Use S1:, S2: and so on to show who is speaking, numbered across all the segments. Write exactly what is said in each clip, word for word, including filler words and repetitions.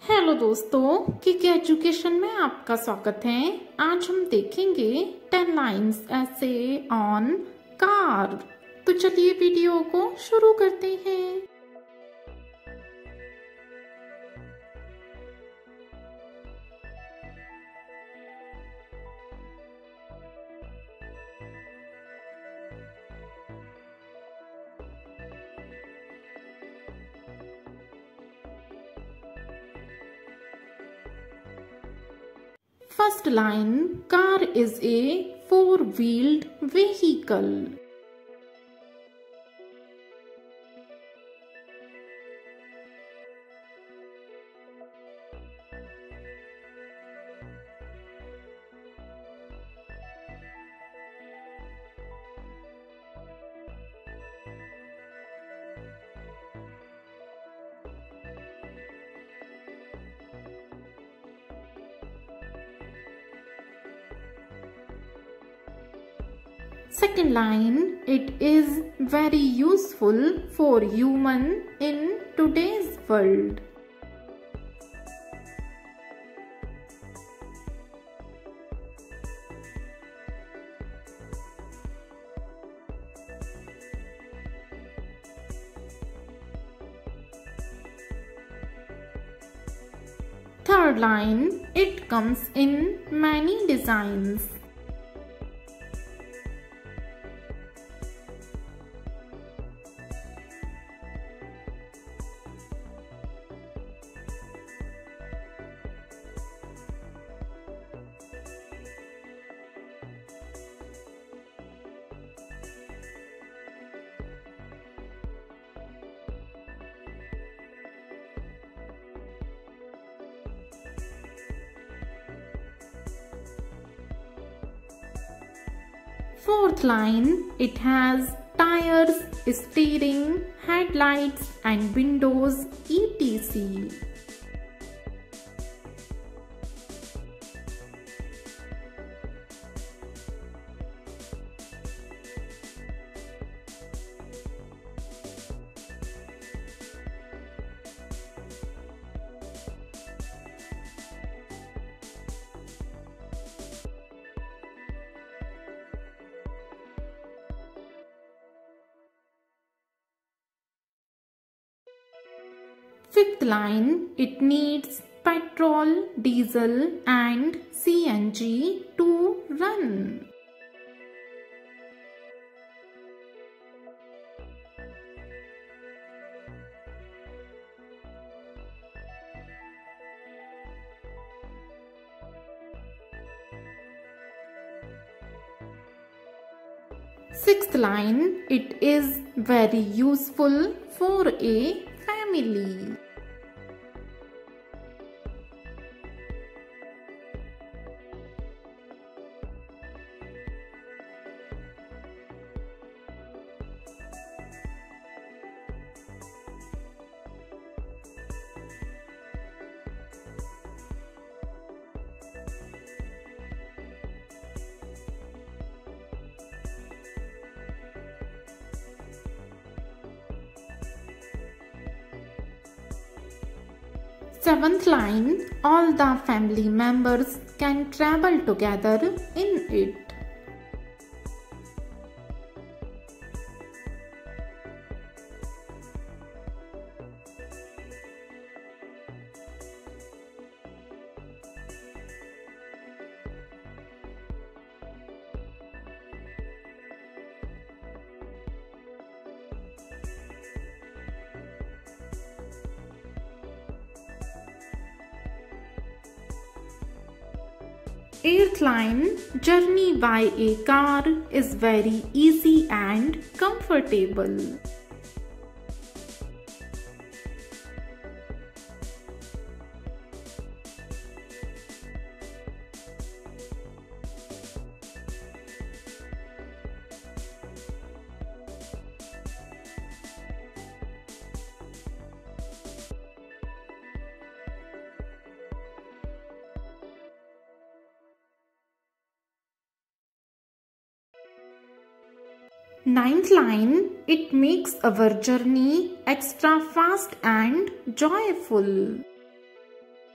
S1: Hello दोस्तों, kick education में आपका स्वागत है। आज हम देखेंगे ten lines essay on car. तो चलिए वीडियो को शुरू करते हैं। First line, car is a four-wheeled vehicle. Second line, it is very useful for human in today's world. Third line, it comes in many designs. Fourth line, it has tires, steering, headlights and windows, et cetera. Fifth line, it needs petrol, diesel and C N G to run. Sixth line, it is very useful for a family. Seventh line, all the family members can travel together in it. Eighth line, journey by a car is very easy and comfortable. Ninth line, it makes our journey extra fast and joyful.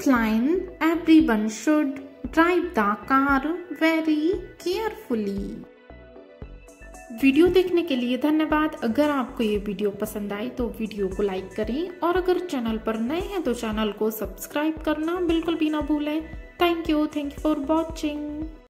S1: Fifth line, everyone should drive the car very carefully. Video देखने के लिए धन्यवाद। अगर आपको ये video पसंद आए तो वीडियो को लाइक करें और अगर चैनल पर नए हैं तो चैनल को सब्सक्राइब करना बिल्कुल भी ना भूलें। Thank you thank you for watching.